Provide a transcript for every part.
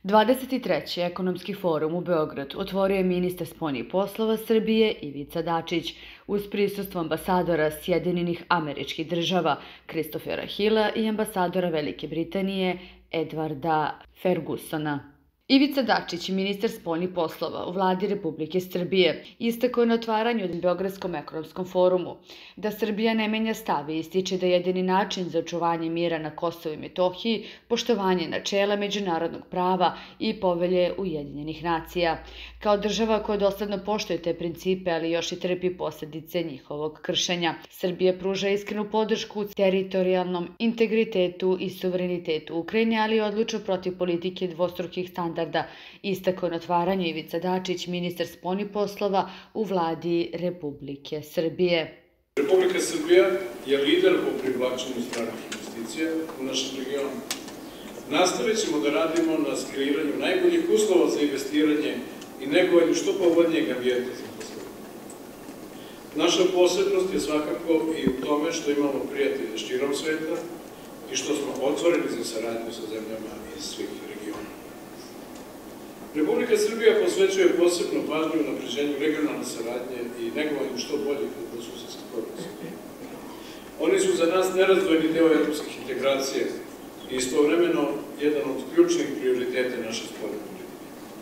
23. ekonomski forum u Beogradu otvorio je ministar spoljnih poslova Srbije Ivica Dačić uz prisustvo ambasadora Sjedinjenih Američkih Država Christophera Hilla i ambasadora Velike Britanije Edwarda Fergusona. Ivica Dačić, ministar spoljnih poslova u vladi Republike Srbije, istakao je na otvaranju Beogradskom ekonomskom forumu da Srbija ne menja stav i ističe da je jedini način za očuvanje mira na Kosovu i Metohiji poštovanje načela međunarodnog prava i povelje Ujedinjenih nacija. Kao država koja dosledno poštuje te principe, ali još i trpi posljedice njihovog kršenja, Srbija pruža iskrenu podršku teritorijalnom integritetu i suverenitetu Ukrajine, ali odlučno protiv politike dvostrukih standarda, istakao na otvaranju Ivica Dačić, ministar spoljnih poslova u vladi Republike Srbije. Republika Srbija je lider po privlačenju stranih investicija u našem regionu. Nastavit ćemo da radimo na kreiranju najboljih uslova za investiranje i negovanju što povoljnijeg ambijenta za poslovanje. Naša posebnost je svakako i u tome što imamo prijatelje širom sveta i što smo otvoreni za saradnju sa zemljama iz svih regiona. Republika Srbija posvećuje posebnu pažnju na unapređenju regionalne saradnje i negovanju što boljih dobrosusedskih odnosa. Oni su za nas nerazdvojni deo evropskih integracija i istovremeno jedan od ključnih prioriteta naše spoljne politike.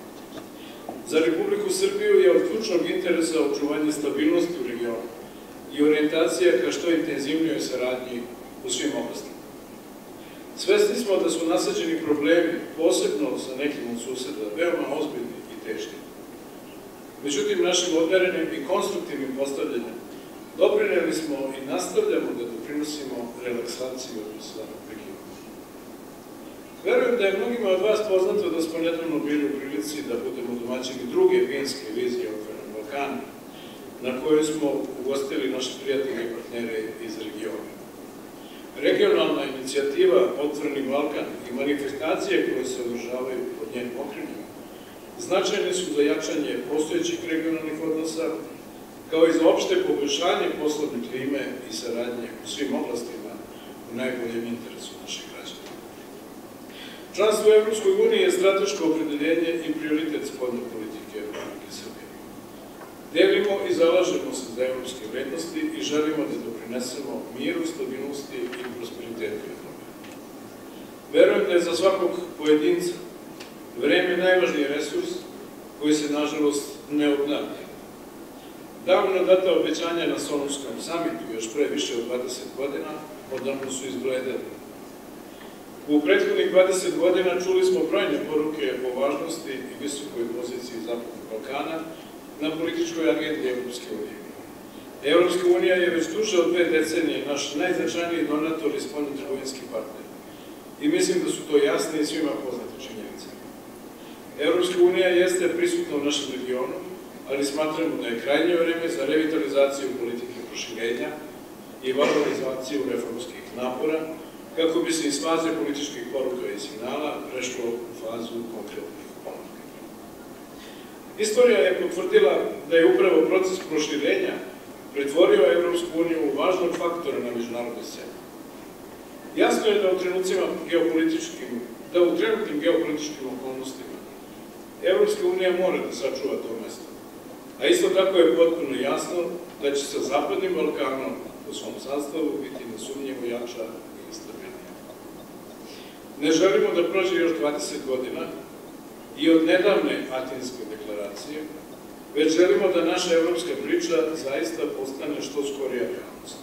Za Republiku Srbiju je od ključnog interesa očuvanje stabilnosti u regionu i orijentacija ka što intenzivnijoj saradnji u svim oblastima. Svesni smo da su nasleđeni problemi, posebno sa nekim od suseda, veoma ozbiljni i teški. Međutim, našim odmerenim i konstruktivnim postavljanjem doprineli smo i nastavljamo da doprinosimo relaksaciju odnosa regiona. Verujem da je mnogima od vas poznato da smo nedavno bili u prilici da budemo domaćini druge vinske vizije Otvorenog Balkana, na kojoj smo ugostili naše prijatelje i partnere iz regiona. Regionalna inicijativa Otvoreni Balkan i manifestacije koje se održavaju pod njenim okriljem značajne su za jačanje postojećih regionalnih odnosa, kao i za opšte poboljšanje poslovne klime i saradnje u svim oblastima u najboljem interesu naših građana. Članstvo u Evropskoj uniji je strateško opredeljenje i prioritet spoljne politike Republike Srbije. Delimo i zalažemo se za evropske vrednosti i želimo da doprinesemo miru, stabilnosti i prosperitetu Evrope. Verujem da je za svakog pojedinca vreme najvažniji resurs koji se, nažalost, ne obnavlja. Davno data obećanja na Solunskom samitu još pre više od 20 godina odavno su izgledali. U prethodnih 20 godina čuli smo brojne poruke o važnosti i visokoj poziciji Zapadnog Balkana na političkoj agendi Evropske unije. Evropska unija je već duže od 2 decenije naš najznačajniji donator i spoljnotrgovinski partner. I mislim da su to jasne i svima poznate činjenice. Evropska unija jeste prisutna u našem regionu, ali smatramo da je krajnje vreme za revitalizaciju politike proširenja i valorizaciju reformskih napora, kako bi se iz faze političkih poruka i signala prešlo u fazu konkretnih poruka. Istorija je potvrdila da je upravo proces proširenja pretvorio Evropsku uniju u važnog faktora na međunarodnoj sceni. Jasno je da u trenutnim geopolitičkim okolnostima Evropska unija mora da sačuva to mesto. A isto tako je potpuno jasno da će sa Zapadnim Balkanom u svom sastavu biti nesumnjivo jača i stabilnija. Ne želimo da prođe još 20 godina i od nedavne Atinske deklaracije, već želimo da naša evropska priča zaista postane što skorija realnost.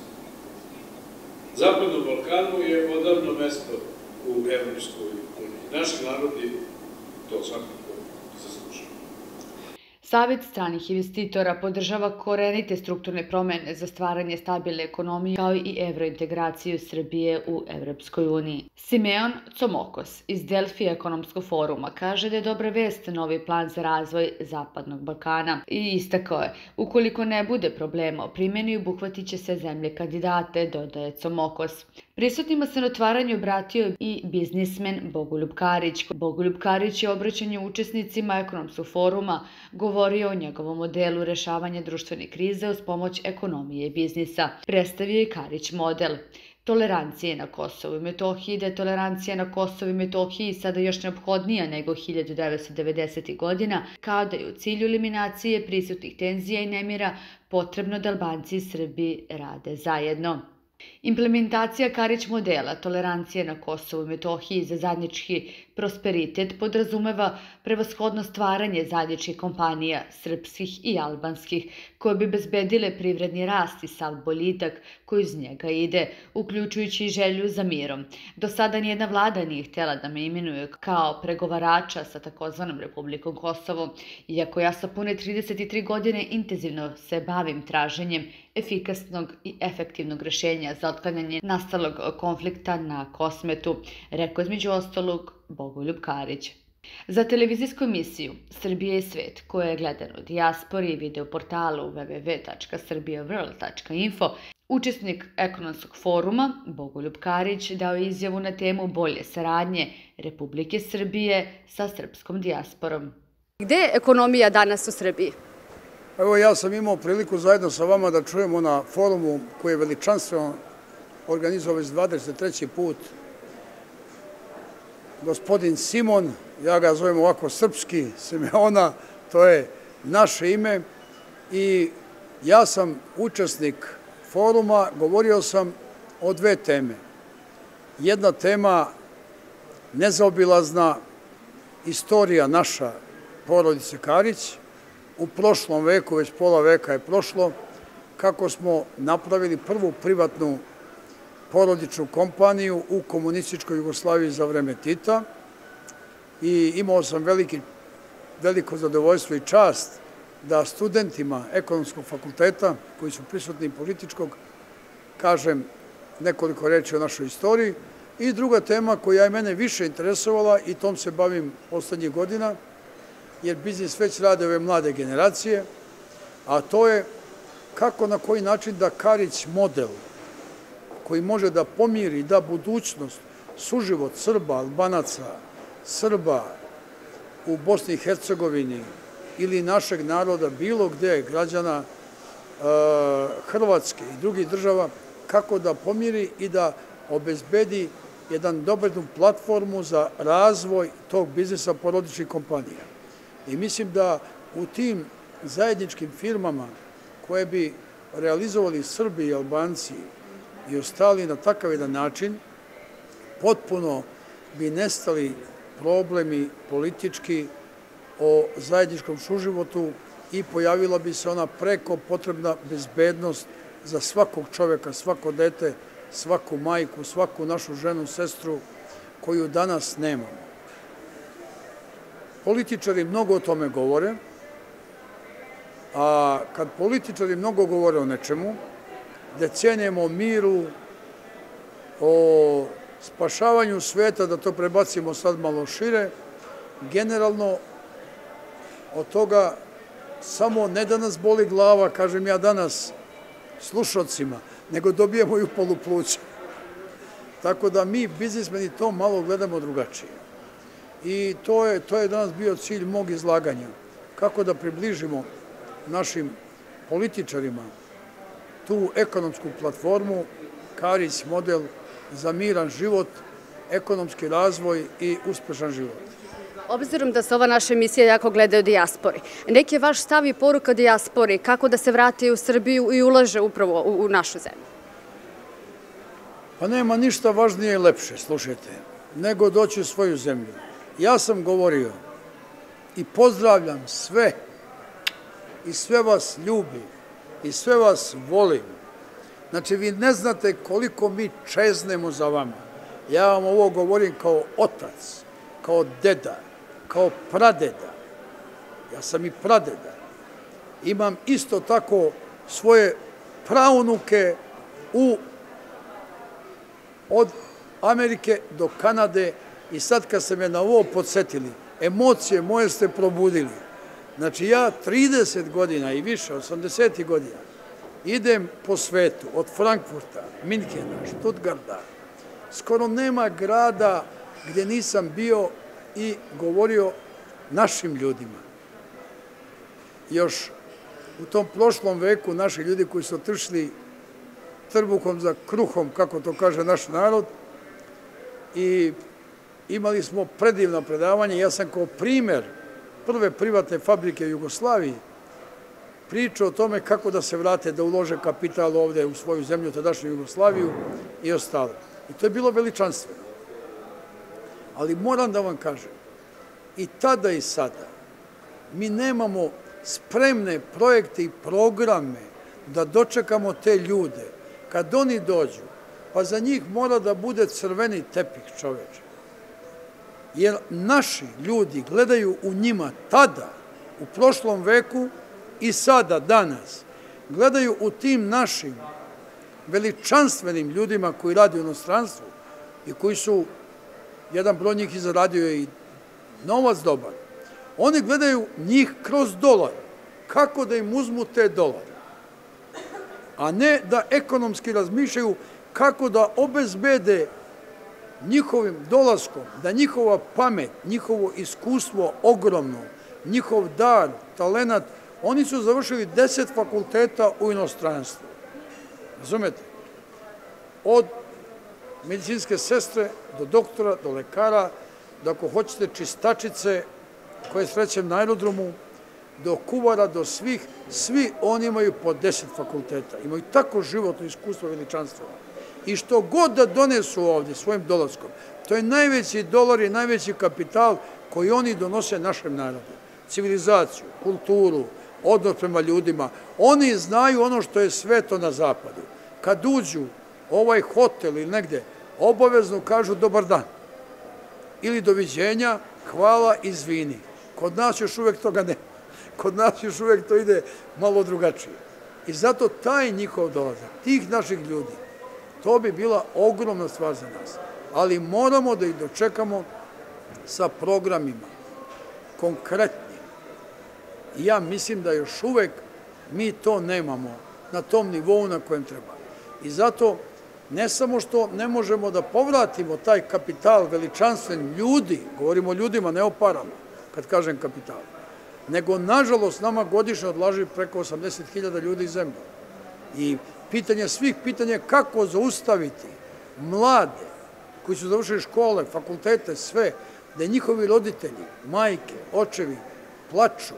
Zapadnom Balkanu je odavno mesto u Evropskoj uniji. Naši narodi to svakako zaslužuju. Savet stranih investitora podržava korenite strukturne promene za stvaranje stabilne ekonomije kao i evrointegraciju Srbije u Evropskoj uniji. Simeon Comokos iz Delfi ekonomskog foruma kaže da je dobra vest novi plan za razvoj Zapadnog Balkana i istakao je, ukoliko ne bude problema o primjeni, obuhvatit će se zemlje kandidate, dodaje Comokos. Prisutnima se na otvaranju obratio i biznismen Bogoljub Karić. Bogoljub Karić je obraćanju učesnicima ekonomskog foruma govorio o njegovom modelu rešavanja društvene krize uz pomoć ekonomije i biznisa. Predstavio je Karić model. tolerancije na Kosovu i Metohiji, da je tolerancija na Kosovu i Metohiji sada još neophodnija nego 1990. godina, kao da je u cilju eliminacije prisutnih tenzija i nemira potrebno da Albanci i Srbi rade zajedno. Implementacija Karić modela tolerancije na Kosovu i Metohiji za zajednički prosperitet podrazumeva prevashodno stvaranje zajedničkih kompanija, srpskih i albanskih, koje bi bezbedile privredni rast i sav boljitak koji iz njega ide, uključujući i želju za mirom. Do sada nijedna vlada nije htjela da me imenuje kao pregovarača sa takozvanom Republikom Kosovo, iako ja sa pune 33 godine intenzivno se bavim traženjem efikasnog i efektivnog rješenja za otklanjanje nastalog konflikta na Kosmetu, rekao između ostalog Bogoljub Karić. Za televizijsku emisiju Srbija i svet, koja je gledana u dijaspori i video portalu www.srbijaworld.info, učesnik ekonomskog foruma Bogoljub Karić dao je izjavu na temu bolje saradnje Republike Srbije sa srpskom dijasporom. Gde je ekonomija danas u Srbiji? Evo, ja sam imao priliku zajedno sa vama da čujemo na forumu koji je veličanstveno organizovao već 23. put gospodin Simon, ja ga zovem ovako srpski, Simeona, to je naše ime, i ja sam učesnik foruma, govorio sam o dve teme. Jedna tema nezaobilazna, istorija naša porodice Karić, u prošlom veku, već pola veka je prošlo, kako smo napravili prvu privatnu porodičnu kompaniju u komunističkoj Jugoslaviji za vreme Tita, i imao sam veliko zadovoljstvo i čast da studentima ekonomskog fakulteta, koji su prisutni političkog, kažem nekoliko reči o našoj istoriji. I druga tema koja je mene više interesovala, i tom se bavim poslednjih godina, jer biznis već rade ove mlade generacije, a to je kako, na koji način da Karić model, koji može da pomiri, da budućnost, suživot Srba, Albanaca, Srba u Bosni i Hercegovini ili našeg naroda, bilo gde, građana Hrvatske i drugih država, kako da pomiri i da obezbedi jedan dobru platformu za razvoj tog biznisa porodičnih kompanija. I mislim da u tim zajedničkim firmama koje bi realizovali Srbi i Albanci i ostali na takav jedan način, potpuno bi nestali problemi politički o zajedničkom suživotu i pojavila bi se ona preko potrebna bezbednost za svakog čoveka, svako dete, svaku majku, svaku našu ženu, sestru, koju danas nemamo. Političari mnogo o tome govore, a kad političari mnogo govore o nečemu, decenijama o miru, o spašavanju sveta, da to prebacimo sad malo šire, generalno od toga samo ne da nas boli glava, kažem ja danas slušalcima, nego dobijemo i u polupluća. Tako da mi, biznismeni, to malo gledamo drugačije. I to je danas bio cilj mog izlaganja. Kako da približimo našim političarima tu ekonomsku platformu, Karić model za miran život, ekonomski razvoj i uspešan život. Obzirom da se ova naša emisija jako gleda u dijaspori, neki je vaš stav i poruka dijaspori kako da se vrate u Srbiju i ulaže upravo u našu zemlju? Pa nema ništa važnije i lepše, slušajte, nego doći u svoju zemlju. Ja sam govorio i pozdravljam sve i sve vas ljubim i sve vas volim. Znači, vi ne znate koliko mi čeznemo za vama. Ja vam ovo govorim kao otac, kao deda, kao pradeda. Ja sam i pradeda. Imam isto tako svoje praunuke od Amerike do Kanade, i sad kad ste me na ovo podsjetili, emocije moje ste probudili. Znači, ja 30 godina i više, 80 godina, idem po svetu, od Frankfurta, Minhena, Stuttgarta. Skoro nema grada gdje nisam bio i govorio našim ljudima. Još u tom prošlom veku naši ljudi koji su otišli trbuhom za kruhom, kako to kaže naš narod, i imali smo predivno predavanje. Ja sam kao primer prve privatne fabrike u Jugoslaviji pričao o tome kako da se vrate, da ulože kapital ovde u svoju zemlju, tadašnju Jugoslaviju i ostalo. I to je bilo veličanstveno. Ali moram da vam kažem, i tada i sada, mi nemamo spremne projekte i programe da dočekamo te ljude. Kad oni dođu, pa za njih mora da bude crveni tepih, čoveče. Jer naši ljudi gledaju u njima tada, u prošlom veku i sada, danas, gledaju u tim našim veličanstvenim ljudima koji radi u inostranstvu i koji su, jedan broj njih i zaradio i novac dobar. Oni gledaju njih kroz dolar. Kako da im uzmu te dolare? A ne da ekonomski razmišljaju kako da obezbede njihovim dolaskom, da njihova pamet, njihovo iskustvo ogromno, njihov dar, talenat, oni su završili 10 fakulteta u inostranstvu. Razumete? Od medicinske sestre do doktora, do lekara, do ako hoćete čistačice koje srećem na aerodromu, do kuvara, do svih, svi oni imaju po 10 fakulteta. Imaju tako životno iskustvo veličanstvo. I što god da donesu ovdje svojim dolaskom, to je najveći dolar i najveći kapital koji oni donose našem narodu. Civilizaciju, kulturu, odnos prema ljudima. Oni znaju ono što je sveto na zapadu. Kad uđu u ovaj hotel ili negde, obavezno kažu dobar dan. Ili doviđenja, hvala, izvini. Kod nas još uvek toga ne. Kod nas još uvek to ide malo drugačije. I zato taj njihov dolazak, tih naših ljudi, to bi bila ogromna stvar za nas. Ali moramo da ih dočekamo sa programima, konkretnim. I ja mislim da još uvek mi to nemamo na tom nivou na kojem treba. I zato ne samo što ne možemo da povratimo taj kapital veličanstven ljudi, govorimo o ljudima, ne o parama, kad kažem kapital, nego, nažalost, nama godišnje odlaži preko 80.000 ljudi iz zemlje. I pitanje svih pitanja je kako zaustaviti mlade koji su završili škole, fakultete, sve, da njihovi roditelji, majke, očevi plaču,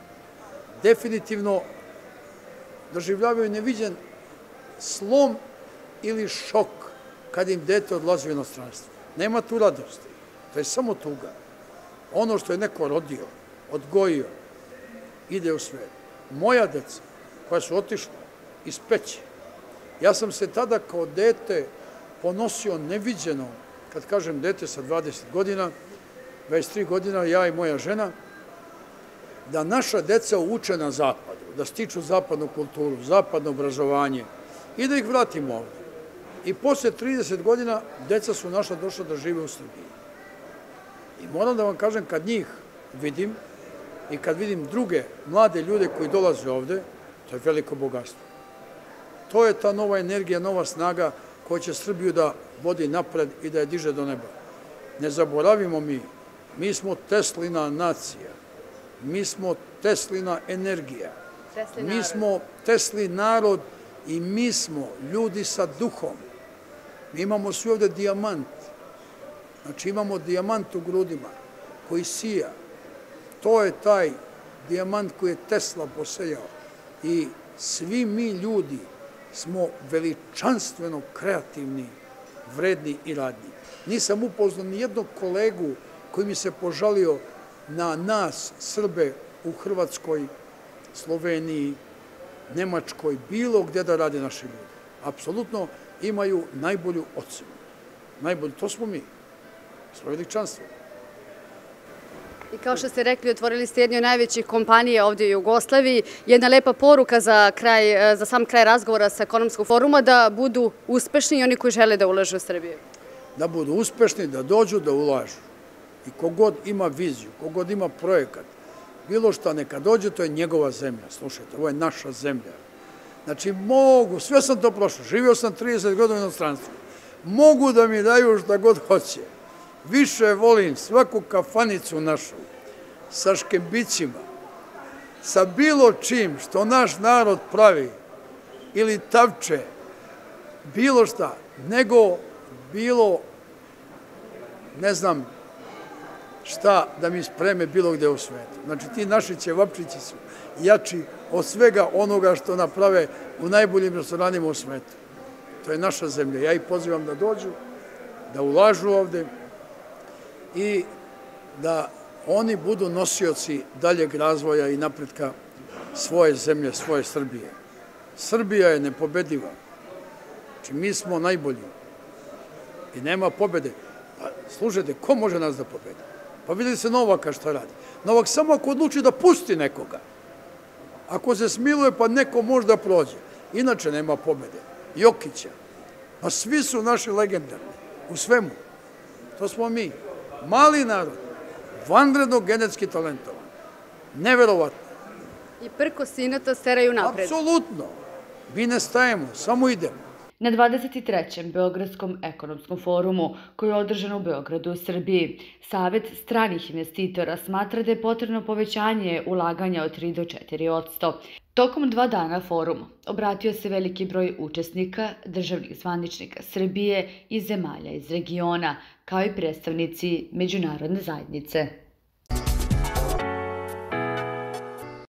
definitivno doživljavaju neviđen slom ili šok kad im dete odlazi u inostranstvo. Nema tu radosti, to je samo tuga. Ono što je neko rodio, odgojio, ide u svet. Moja deca koja su otišla iz Peći, ja sam se tada kao dete ponosio neviđeno, kad kažem dete sa 20 godina, 23 godina, ja i moja žena, da naša deca uče na zapadu, da stiču zapadnu kulturu, zapadno obrazovanje i da ih vratimo ovdje. I posle 30 godina deca su naša došla da žive u Srbiji. I moram da vam kažem, kad njih vidim i kad vidim druge mlade ljude koji dolaze ovde, to je veliko bogatstvo. To je ta nova energija, nova snaga koja će Srbiju da vodi napred i da je diže do neba. Ne zaboravimo mi smo Teslina nacija, mi smo Teslina energija, mi smo Teslin narod i mi smo ljudi sa duhom. Mi imamo svi ovde dijamant, znači imamo dijamant u grudima koji sija. To je taj dijamant koji je Tesla posejao i svi mi ljudi smo veličanstveno kreativni, vredni i radni. Nisam upoznao ni jednog kolegu koji mi se požalio na nas, Srbe, u Hrvatskoj, Sloveniji, Nemačkoj, bilo gde da rade naši ljudi. Apsolutno imaju najbolju ocenu. Najbolju, to smo mi. Smo veličanstvo. I kao što ste rekli, otvorili ste jednu od najvećih kompanija ovdje u Jugoslaviji. Jedna lepa poruka za sam kraj razgovora sa ekonomskog foruma, da budu uspešni i oni koji žele da ulažu u Srbiju. Da budu uspešni, da dođu, da ulažu. I kogod ima viziju, kogod ima projekat, bilo šta neka dođe, to je njegova zemlja. Slušajte, ovo je naša zemlja. Znači mogu, sve sam to prošao, živio sam 30 godina u inostranstvu, mogu da mi daju šta god hoće. Više volim svaku kafanicu našu, sa škembićima, sa bilo čim što naš narod pravi, ili tavče, bilo šta, nego bilo, ne znam šta da mi spreme bilo gde u svetu. Znači, ti naši ćevapčići su jači od svega onoga što naprave u najboljim restoranima u svetu. To je naša zemlja. Ja ih pozivam da dođu, da ulažu ovde i da oni budu nosioci daljeg razvoja i napretka svoje zemlje, svoje Srbije. Srbija je nepobediva. Znači, mi smo najbolji i nema pobede. Slušajte, ko može nas da pobedi? Pa videli se Novaka šta radi. Novak samo ako odluči da pusti nekoga. Ako se smiluje, pa neko možda prođe. Inače nema pobede. Jokića. Pa svi su naši legendarni. U svemu. To smo mi. Mali narod. Vanredno genetski talentovan. Neverovatno. I prko sinata steraju napred. Apsolutno. Mi ne stajemo, samo idemo. Na 23. Beogradskom ekonomskom forumu, koji je održan u Beogradu u Srbiji, Savet stranih investitora smatra da je potrebno povećanje ulaganja od 3 do 4%. Tokom 2 dana forumu obratio se veliki broj učesnika, državnih zvaničnika Srbije i zemalja iz regiona, kao i predstavnici međunarodne zajednice.